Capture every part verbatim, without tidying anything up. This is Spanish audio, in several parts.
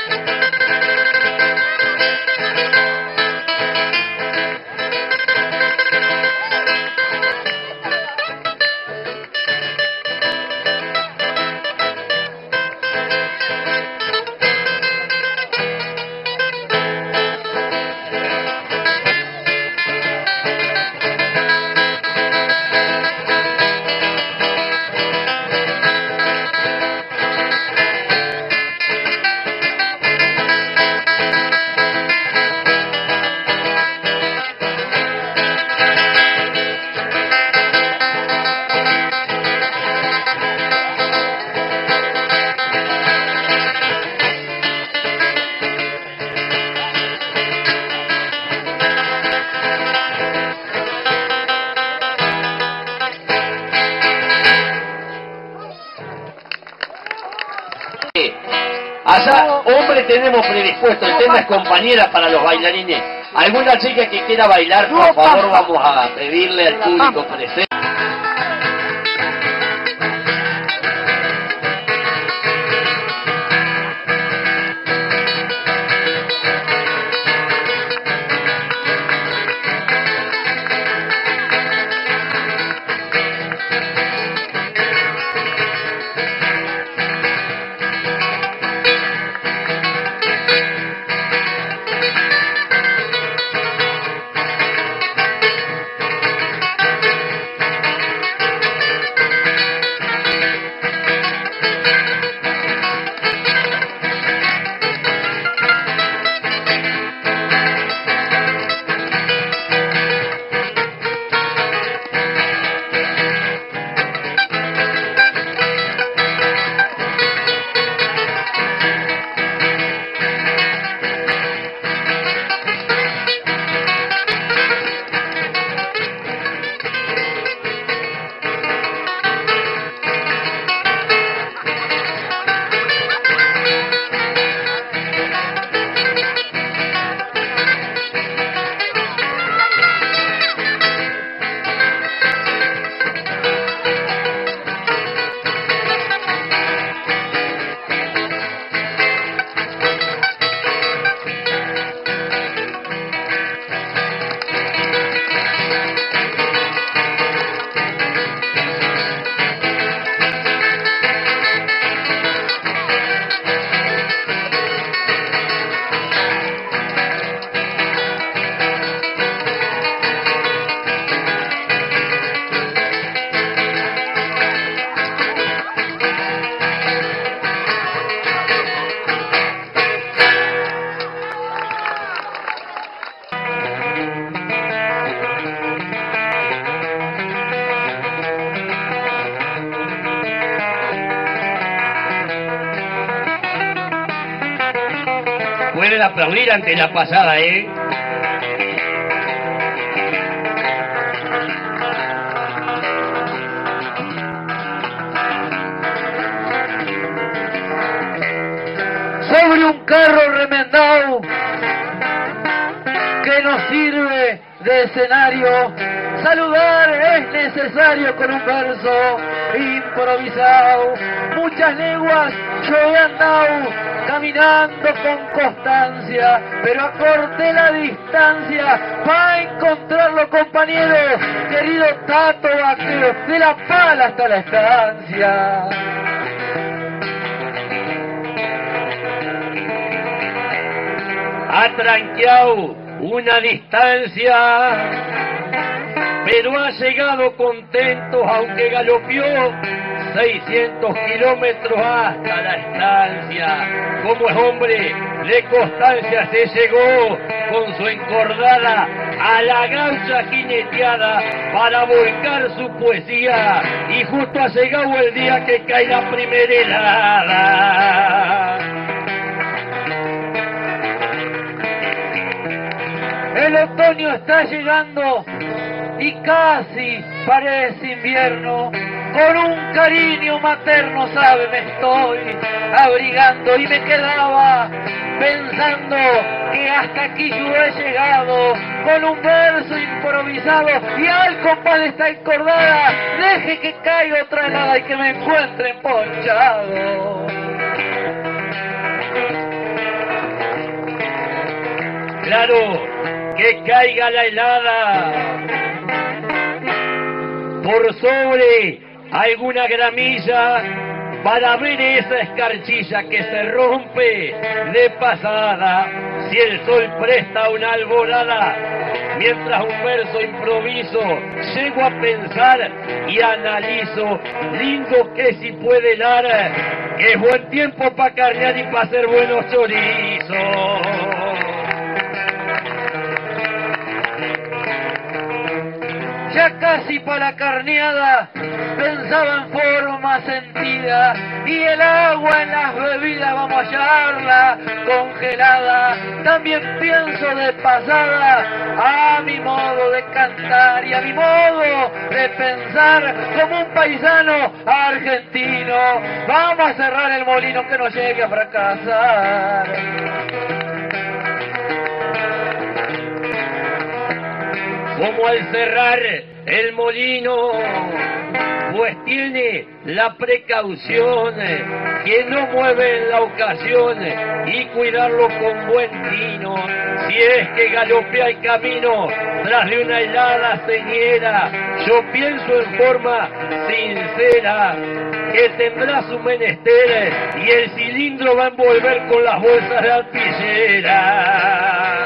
Allá, hombre, tenemos predispuesto el tema es compañeras para los bailarines. ¿Alguna chica que quiera bailar, por favor, vamos a pedirle al público presente? Pueden aplaudir ante la pasada, ¿eh? Sobre un carro remendado que nos sirve de escenario, saludar es necesario con un verso improvisado. Muchas leguas yo he andado caminando con constancia, pero acorté la distancia para encontrarlo, compañeros. Querido Tato Vaquero, de La Pala hasta la estancia. Ha tranqueado una distancia, pero ha llegado contento, aunque galopeó seiscientos kilómetros hasta la estancia. Como es hombre de constancia, se llegó con su encordada a la gaucha jineteada para volcar su poesía, y justo ha llegado el día que cae la primera helada. El otoño está llegando y casi parece invierno. Con un cariño materno, sabe, me estoy abrigando, y me quedaba pensando que hasta aquí yo he llegado con un verso improvisado, y al compás de esta encordada deje que caiga otra helada y que me encuentre ponchado. Claro, que caiga la helada por sobre alguna gramilla para ver esa escarchilla que se rompe de pasada. Si el sol presta una alborada, mientras un verso improviso, llego a pensar y analizo, lindo que si puede helar, que es buen tiempo para carnear y para hacer buenos chorizos. Ya casi para la carneada pensaba en forma sentida, y el agua en las bebidas vamos a hallarla congelada. También pienso de pasada a mi modo de cantar y a mi modo de pensar como un paisano argentino. Vamos a cerrar el molino que no llegue a fracasar. Como al cerrar el molino, pues tiene la precaución que no mueve en la ocasión y cuidarlo con buen tino. Si es que galopea el camino tras de una helada señera, yo pienso en forma sincera que tendrá su menester y el cilindro va a envolver con las bolsas de arpillera.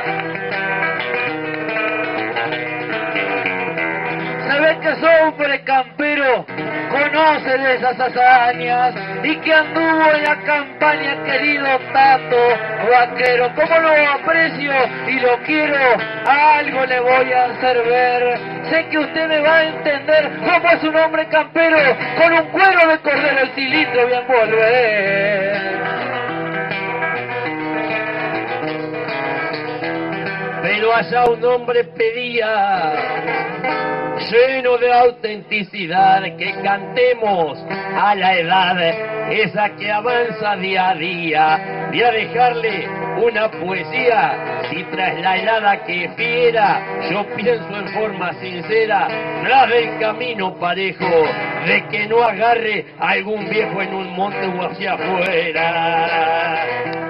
Se ve que es hombre campero, conoce de esas hazañas y que anduvo en la campaña, querido Tato Vaquero. Como lo aprecio y lo quiero, algo le voy a hacer ver. Sé que usted me va a entender cómo es un hombre campero, con un cuero de cordero el cilindro voy a envolver. Pero allá un hombre pedía, lleno de autenticidad, que cantemos a la edad, esa que avanza día a día, y a dejarle una poesía. Si tras la helada que fiera, yo pienso en forma sincera, tras del camino parejo, de que no agarre algún viejo en un monte o hacia afuera.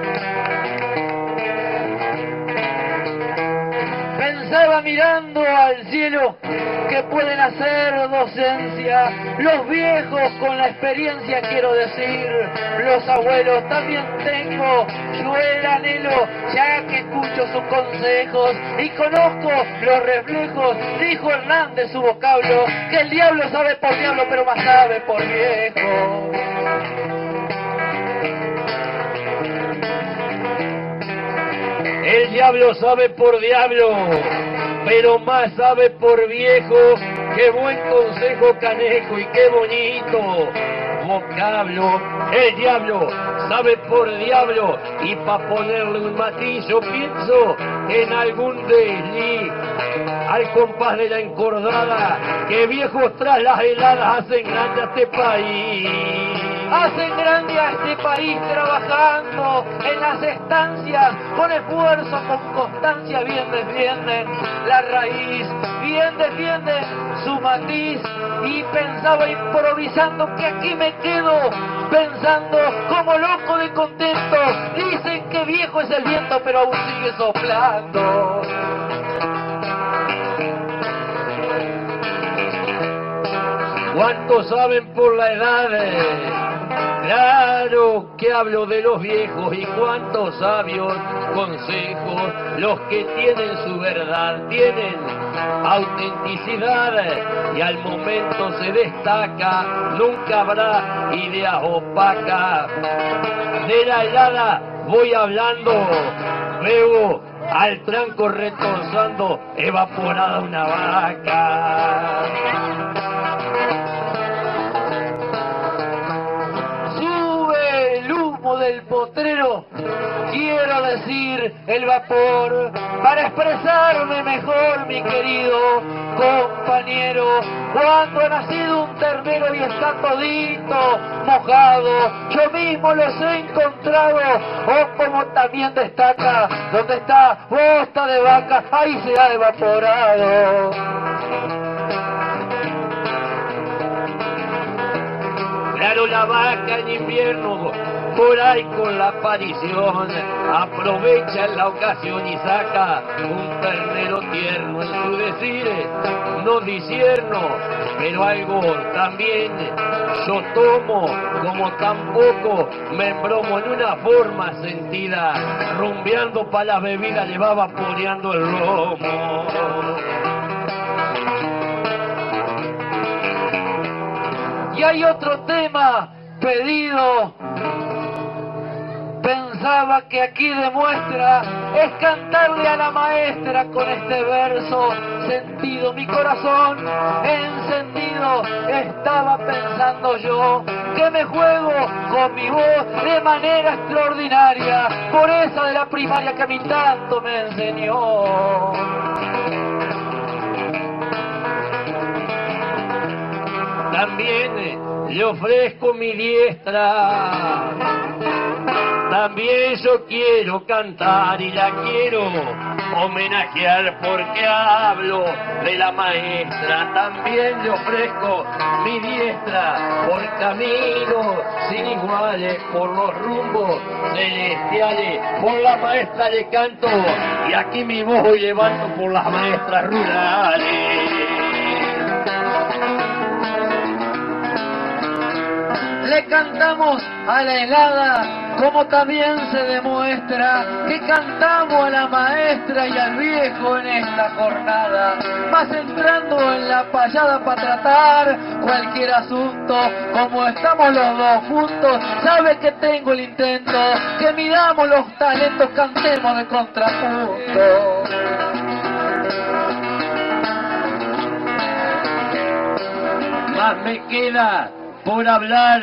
Pensaba mirando al cielo que pueden hacer docencia los viejos con la experiencia, quiero decir, los abuelos. También tengo yo el anhelo, ya que escucho sus consejos y conozco los reflejos. Dijo Hernán de su vocablo que el diablo sabe por diablo, pero más sabe por viejo. El diablo sabe por diablo, pero más sabe por viejo. Qué buen consejo, canejo, y qué bonito vocablo. El diablo sabe por diablo, y pa' ponerle un matiz yo pienso en algún desliz al compás de la encordada, que viejos tras las heladas hacen grande a este país. Hacen grande a este país trabajando en las estancias, con esfuerzo, con constancia, bien defienden la raíz, bien defienden su matiz. Y pensaba improvisando que aquí me quedo, pensando como loco de contento. Dicen que viejo es el viento, pero aún sigue soplando. ¿Cuántos saben por la edad? Claro que hablo de los viejos, y cuántos sabios consejos, los que tienen su verdad, tienen autenticidad, y al momento se destaca, nunca habrá ideas opacas. De la helada voy hablando, veo al tranco retorzando, evaporada una vaca. Del potrero, quiero decir el vapor, para expresarme mejor, mi querido compañero. Cuando ha nacido un ternero y está todito mojado, yo mismo los he encontrado, o como también destaca, donde está bosta de vaca, ahí se ha evaporado. Claro, la vaca en invierno por ahí con la aparición aprovecha la ocasión y saca un ternero tierno en su decir, no disierno, pero algo también yo tomo, como tampoco me embromo en una forma sentida, rumbeando pa' la bebida le va vaporeando el lomo. Y hay otro tema pedido, pensaba que aquí demuestra, es cantarle a la maestra con este verso sentido. Mi corazón encendido estaba pensando yo, que me juego con mi voz de manera extraordinaria, por esa de la primaria que a mí tanto me enseñó. También le ofrezco mi diestra, también yo quiero cantar y la quiero homenajear porque hablo de la maestra. También le ofrezco mi diestra por caminos sin iguales, por los rumbos celestiales, por la maestra le canto y aquí mi voz voy llevando por las maestras rurales. Le cantamos a la helada, como también se demuestra que cantamos a la maestra y al viejo en esta jornada, más entrando en la payada para tratar cualquier asunto, como estamos los dos juntos, sabe que tengo el intento, que midamos los talentos, cantemos de contrapunto. Más me queda por hablar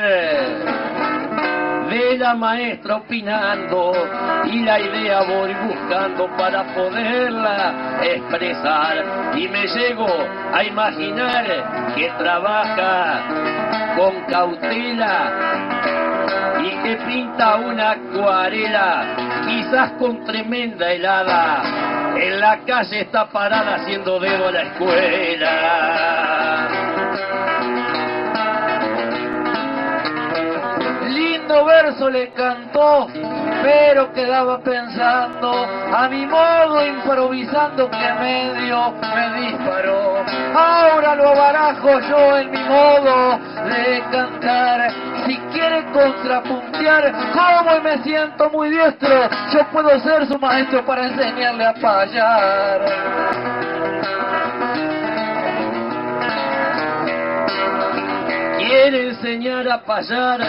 de la maestra opinando y la idea voy buscando para poderla expresar y me llego a imaginar que trabaja con cautela y que pinta una acuarela, quizás con tremenda helada, en la calle está parada haciendo dedo a la escuela. Lindo verso le cantó, pero quedaba pensando, a mi modo improvisando que medio me disparó. Ahora lo barajo yo en mi modo de cantar. Si quiere contrapuntear, como y me siento muy diestro, yo puedo ser su maestro para enseñarle a payar. Quiere enseñar a payar,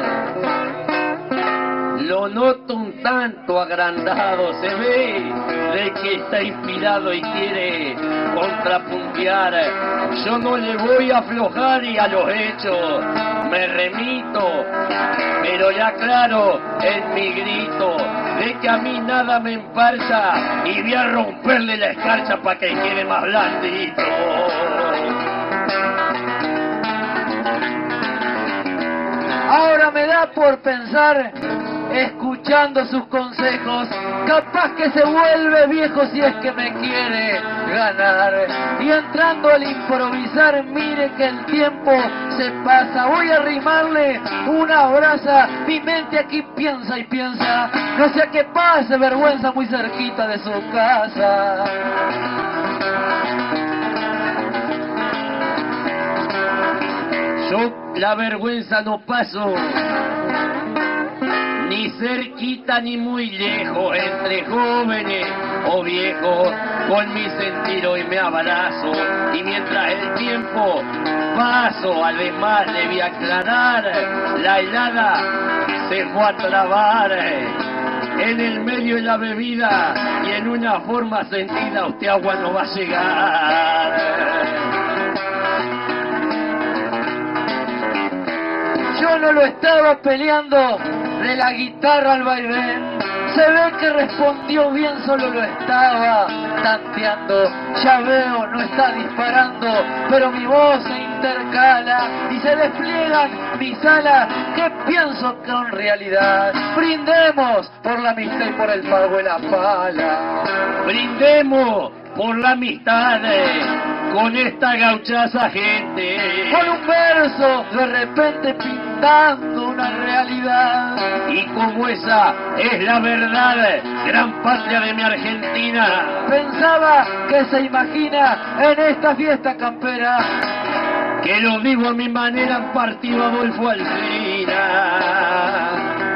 lo noto un tanto agrandado, se ve de que está inspirado y quiere contrapuntear. Yo no le voy a aflojar y a los hechos me remito, pero ya claro en mi grito de que a mí nada me emparcha y voy a romperle la escarcha para que quede más blandito. Ahora me da por pensar, escuchando sus consejos, capaz que se vuelve viejo si es que me quiere ganar. Y entrando al improvisar, mire que el tiempo se pasa. Voy a arrimarle una brasa, mi mente aquí piensa y piensa, no sea que pase vergüenza muy cerquita de su casa. Yo la vergüenza no paso, ni cerquita ni muy lejos, entre jóvenes o viejos, con mi sentir hoy me abrazo, y mientras el tiempo paso, además le voy a aclarar, la helada se fue a trabar en el medio de la bebida, y en una forma sentida usted agua no va a llegar. Yo no lo estaba peleando de la guitarra al vaivén, se ve que respondió bien, solo lo estaba tanteando. Ya veo, no está disparando, pero mi voz se intercala y se despliegan mis alas que pienso con realidad. Brindemos por la amistad y por el pago de la pala. Brindemos por la amistad con esta gauchaza gente, con un verso de repente pintando un una realidad. Y como esa es la verdad, gran patria de mi Argentina, Pensaba que se imagina en esta fiesta campera, que lo digo a mi manera, partido Adolfo Alsina.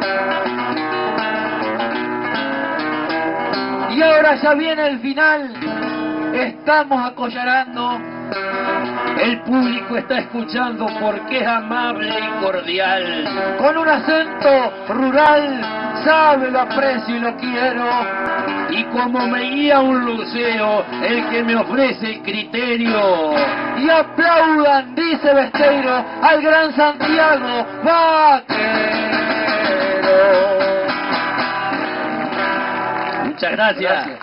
y ahora ya viene el final, estamos acollarando. El público está escuchando porque es amable y cordial. Con un acento rural, sabe lo aprecio y lo quiero. Y como me guía un lucero, el que me ofrece criterio. Y aplaudan, dice Besteiro, al gran Santiago Vaquero. Muchas gracias. Gracias.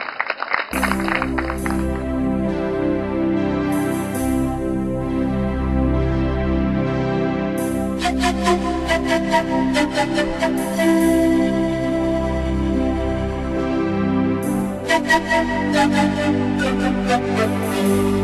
Thank you.